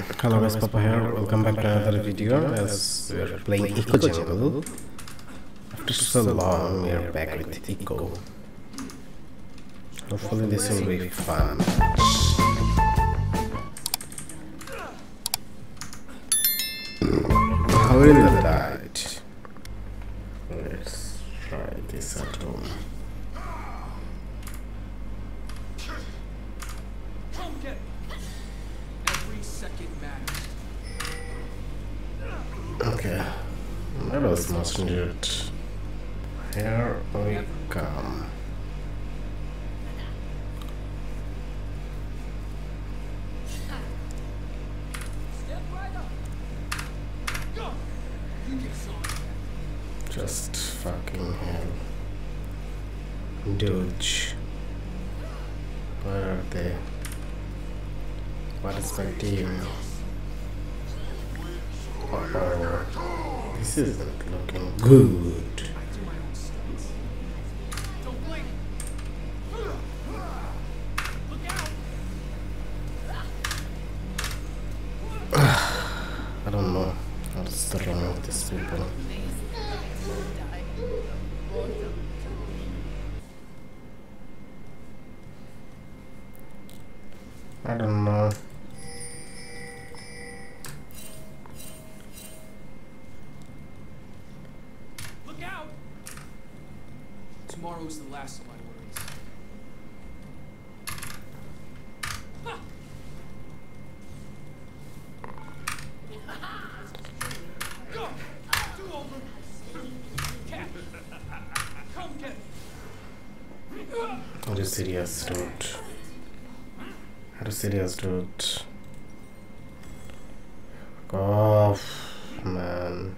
Hello guys, Papa here. Welcome back to another video as we are playing Ekko Jungle. After so long, we are back with Ekko. Hopefully this will be fun. How will I died? Let's try this at home. Okay, that was much needed. Here we come. Just fucking hell. Doge. Where are they? What is my team? Uh-oh. This isn't looking good. I don't know what's the wrong with these people. I don't know. Tomorrow's the last of my worries. Go! Do over! Cat! Come get me! Are you serious, dude? Are you serious, dude? Fuck off, man.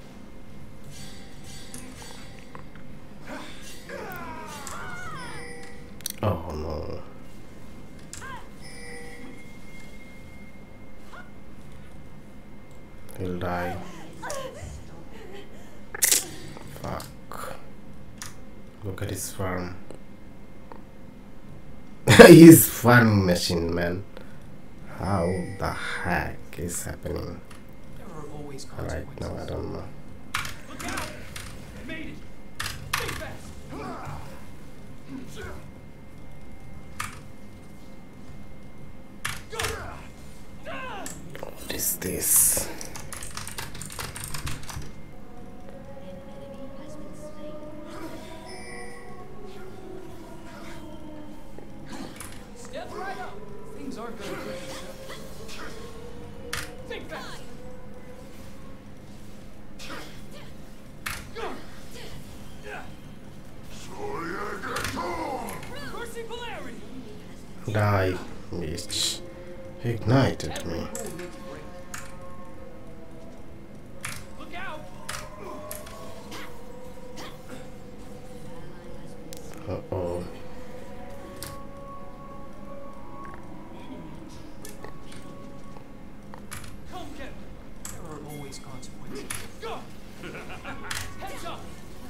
Oh no. He'll die. Fuck. Look at his farm. His farming machine, man. How the heck is happening? Right now, I don't know. Look out! I made it! Stay fast! What is this? Step right up! Things aren't going good. Think fast! Go! Mercy polarity! Die, bitch. He ignited me. Look out! Uh-oh. Come get me! There are always consequences. Go! Heads up!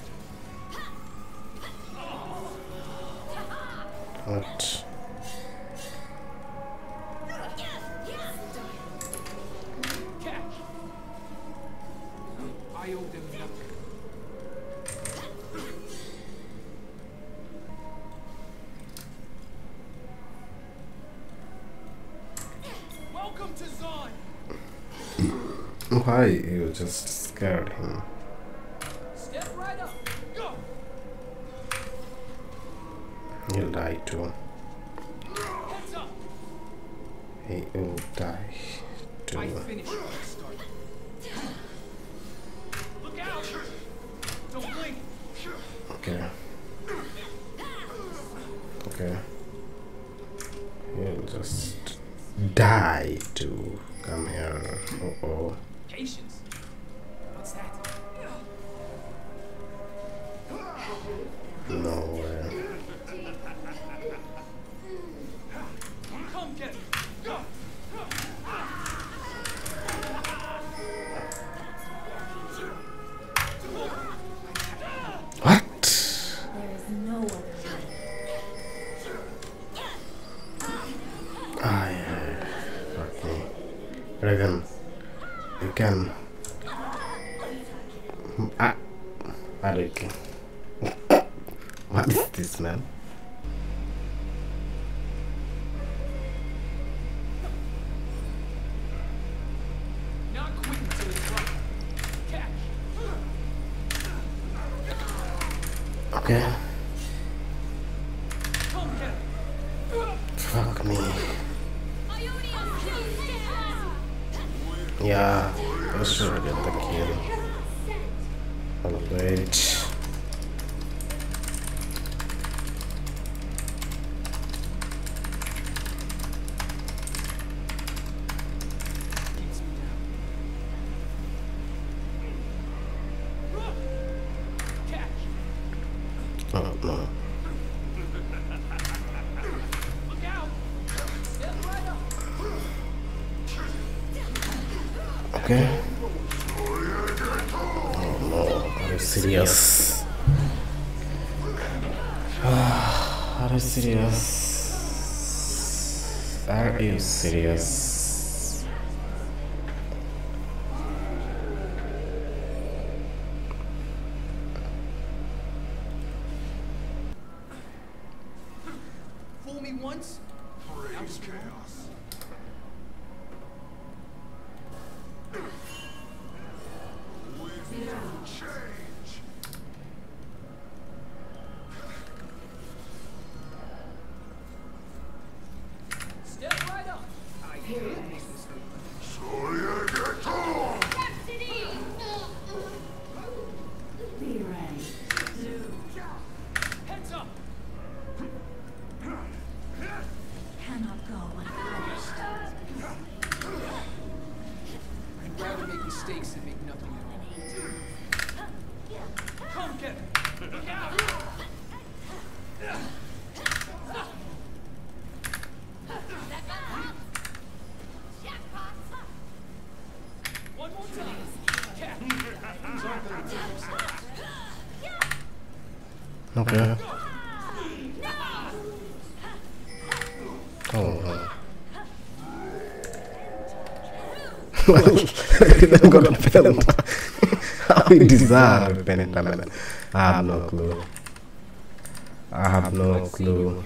What? Catch! I owe them nothing. Welcome to Zon! Why you just scared him? Step right up! Go! He'll die too. Heads up! He will die too. I finished when I started. Look out! Don't blink! Okay. Okay. He'll just die too. Come here. Uh-oh. Patience. What's that? No way. Come get me! Go! What? There is no other way. I fucking Regan, you can. Ah, okay. What is this, man? Not quitting till it's right. Catch. Okay. Come get it. Fuck me. Yeah, I should get the kill. Oh, wait. Keeps me down. Catch. Oh, no. Look out. Step right up. Okay. Oh no, are you serious? Are you serious? Are you serious? Fool me once. Praise chaos. Change. Step right up. I hate this. Be ready. Heads up. Cannot go unpunished. I'd rather make mistakes than make nothing at all. Come get it. Look out. One more time. Catch. Things aren't gonna do themselves. Okay. Oh no. Well, I'm gonna fail. How we deserve Penitamen. I have no clue. I have no clue.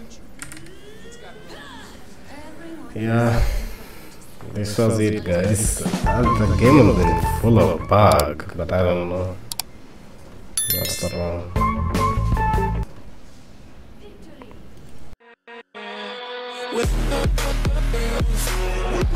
Yeah. This was it, guys. The game has been full of bugs, but I don't know what's wrong. Victory.